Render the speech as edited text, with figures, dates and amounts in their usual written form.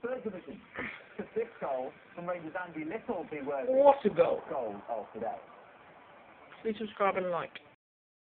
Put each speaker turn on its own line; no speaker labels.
third division. The fifth goal from Rangers' Andy Little be worth
What a goal.
goal of today.
Please subscribe and like.